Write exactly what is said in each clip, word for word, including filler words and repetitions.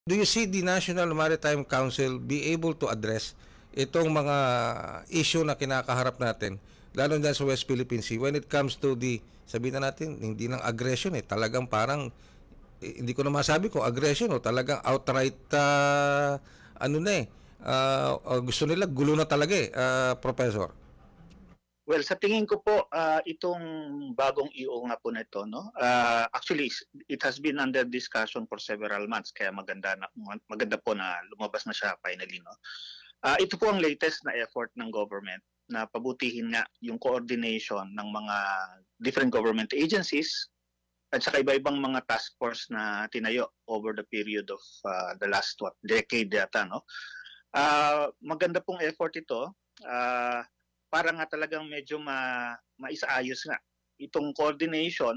Do you see the National Maritime Council be able to address itong mga issue na kinakaharap natin, lalo na sa West Philippine Sea, when it comes to the, sabihin na natin, hindi lang aggression eh, talagang parang, eh, hindi ko na masabi kung aggression o talagang outright, uh, ano na eh, uh, uh, gusto nila gulo na talaga eh, uh, Professor. Well, sa tingin ko po, uh, itong bagong E O nga po na ito, no? Uh, actually, it has been under discussion for several months, kaya maganda, na, maganda po na lumabas na siya finally. No? Uh, ito po ang latest na effort ng government na pabutihin nga yung coordination ng mga different government agencies at saka iba-ibang mga task force na tinayo over the period of uh, the last what, decade yata. No? Uh, maganda pong effort ito. Uh, para nga talagang medyo ma maisaayos nga itong coordination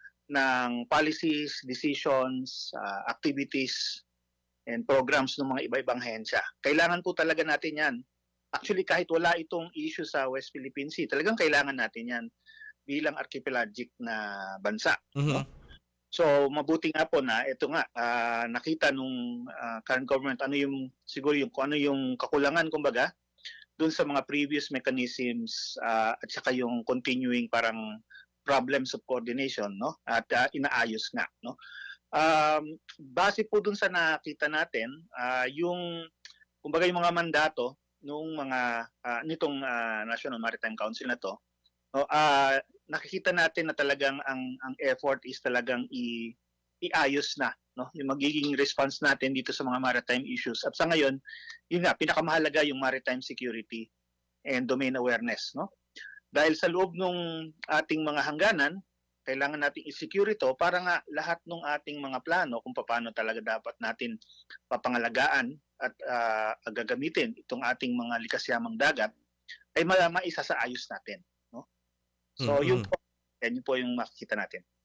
ng policies, decisions, uh, activities, and programs ng mga iba-ibang hensya. Kailangan po talaga natin yan. Actually, kahit wala itong issue sa West Philippine Sea, talagang kailangan natin yan bilang archipelagic na bansa. Mm-hmm. No? So, mabuti nga po na ito nga, uh, nakita nung uh, current government, ano yung, siguro yung, ano yung kakulangan, kumbaga, dun sa mga previous mechanisms uh, at saka yung continuing parang problems of coordination, no? At uh, inaayos nga, no? Um, base po dun sa nakita natin, uh, yung kumbaga yung mga mandato nung mga uh, nitong uh, National Maritime Council na to, no, uh, nakikita natin na talagang ang ang effort is talagang i iayos na, no, yung magiging response natin dito sa mga maritime issues. At sa ngayon, yun nga, pinakamahalaga yung maritime security and domain awareness. No? Dahil sa loob ng ating mga hangganan, kailangan natin i-secure ito para nga lahat ng ating mga plano kung paano talaga dapat natin papangalagaan at uh, gagamitin itong ating mga likas yamang dagat ay ma- maisa sa ayos natin. No? So, mm-hmm. yun po, yan yun po yung makikita natin.